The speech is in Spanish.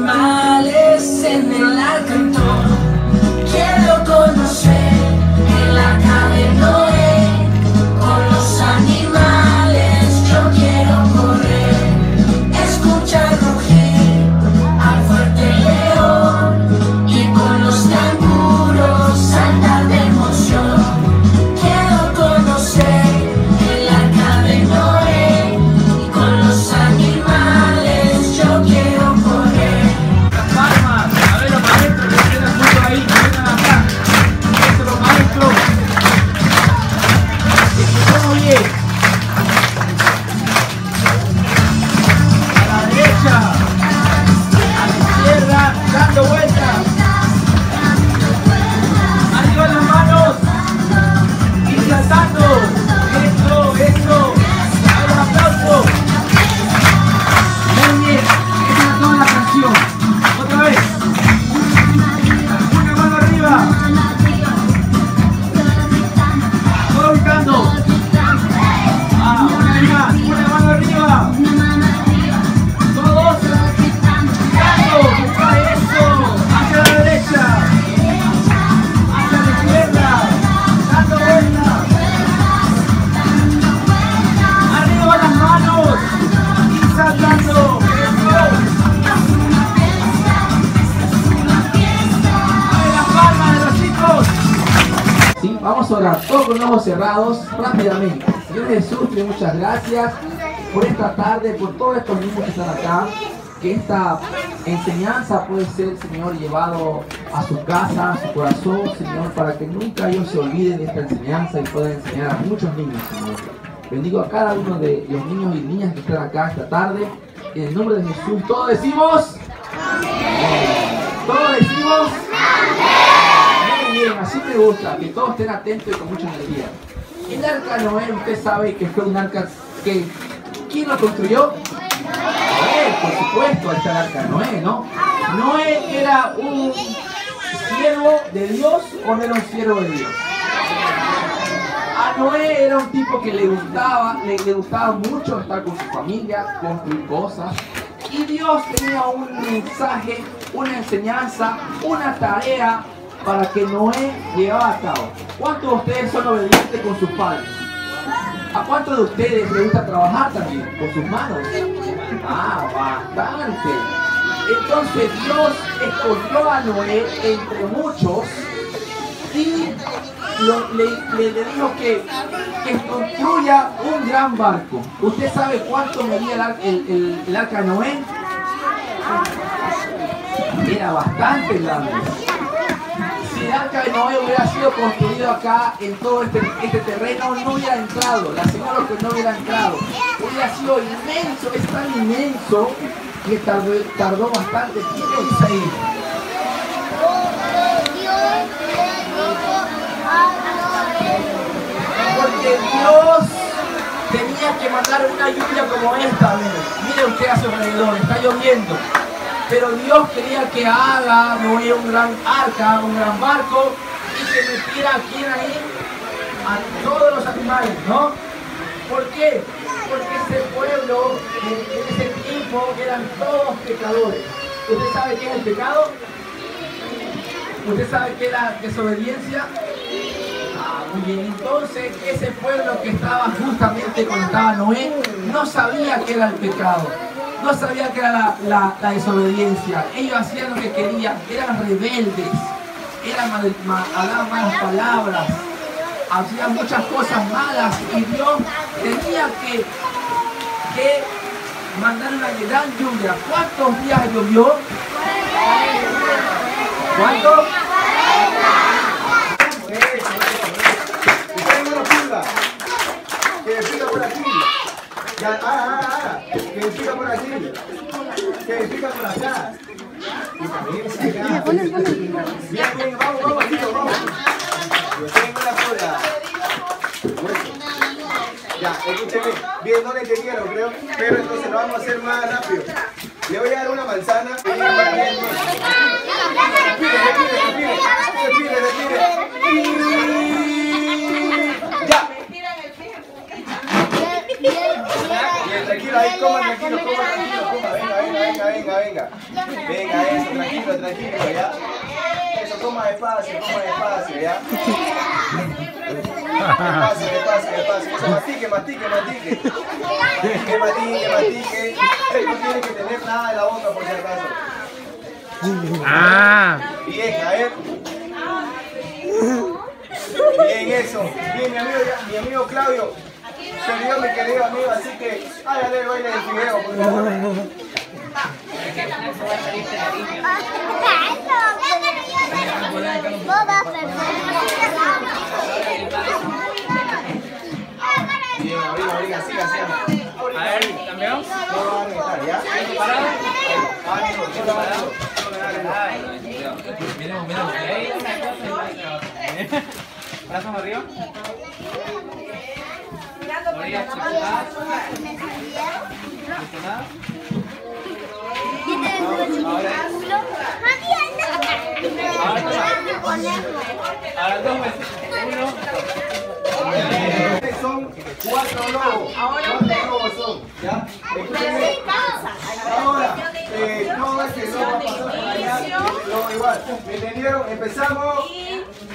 animales en el arca y todo. Quiero conocer el arca de Noé. Con los animales yo quiero correr, escuchar rugir al fuerte león y con los canguros saltar de emoción. Quiero conocer el arca de Noé y con los animales yo quiero correr. Las palmas, a ver los maestros que quedan justo ahí, que vengan acá. Eso los maestros. Escuchemos bien. A la derecha, a la izquierda, dando vueltas. Arriba las manos y saltando. Eso, eso. A ver los aplausos. Muy bien, esa es toda la canción. Otra vez. Una mano arriba. Todo gritando. Una vez más. Una mano arriba. Todos gritando. Eso. Hacia la derecha. Hacia la izquierda. Dando vueltas. Arriba las manos. Y saltando. Sí, vamos a orar todos con los ojos cerrados rápidamente. Señor Jesús, te doy muchas gracias por esta tarde, por todos estos niños que están acá. Que esta enseñanza puede ser, Señor, llevado a su casa, a su corazón, Señor, para que nunca ellos se olviden de esta enseñanza y puedan enseñar a muchos niños, Señor. Bendigo a cada uno de los niños y niñas que están acá esta tarde. En el nombre de Jesús, todos decimos amén. Todos decimos amén. Muy bien, así me gusta, que todos estén atentos y con mucha energía. El arca Noé, usted sabe que fue un arca que... ¿Quién lo construyó? Noé, por supuesto, ahí está el arca Noé, ¿no? Noé era un siervo de Dios o no era un siervo de Dios. A Noé era un tipo que le gustaba mucho estar con su familia, construir cosas. Y Dios tenía un mensaje, una enseñanza, una tarea para que Noé llevara a cabo. ¿Cuántos de ustedes son obedientes con sus padres? ¿A cuántos de ustedes les gusta trabajar también con sus manos? Bastante. Entonces Dios escogió a Noé entre muchos y le dijo que construya un gran barco. ¿Usted sabe cuánto medía el arca de Noé? Era bastante grande. Si el arca de Noé hubiera sido construido acá en todo este terreno, no hubiera entrado. La aseguro que no hubiera entrado. Hubiera sido inmenso, es tan inmenso que tardó bastante tiempo en salir. Porque Dios tenía que mandar una lluvia como esta. Mire usted a su alrededor, está lloviendo. Pero Dios quería que haga Noé un gran arca, un gran barco y que metiera aquí ahí a todos los animales, ¿no? ¿Por qué? Porque ese pueblo en ese tiempo eran todos pecadores. ¿Usted sabe qué es el pecado? ¿Usted sabe qué es la desobediencia? Muy bien, entonces ese pueblo que estaba justamente cuando estaba Noé no sabía qué era el pecado. No sabía que era la desobediencia. Ellos hacían lo que querían, eran rebeldes, hablaban malas palabras, hacían muchas cosas malas y Dios tenía que mandar una gran lluvia. ¿Cuántos días llovió? ¿Cuántos? Que pica por aquí. Que pica por aquí. Que pica por acá. Y también acá. Bien, vamos, chicos, vamos. Yo tengo la cola. Ya, escúcheme. Bien, no le entendieron, creo. Pero entonces lo vamos a hacer más rápido. Le voy a dar una manzana. Respire. Ya. Bien, tranquilo, ahí, coma, tranquilo, venga. venga. Venga, eso, tranquilo, ¿ya? Eso, toma despacio, ¿ya? Despacio. Eso, mastique. Que matique. No tiene que tener nada en la boca, por si acaso. Bien, a ver. Bien, eso. Bien, mi amigo Claudio. Perdió mi querido amigo, así que hágale el baile del fideo, por favor. Bien, ahorita, siga. A ver, campeón. No lo van a gritar, ¿ya? ¿Parado? Miremos. Ahí una cosa y brazos arriba. Orillas chiquitadas. Ahora 2 veces. 1. Son 4 lobos. 4 lobos son, ¿ya? Ahora, todo este lobo va a pasar por allá. Lobo igual. ¿Me entendieron? Empezamos.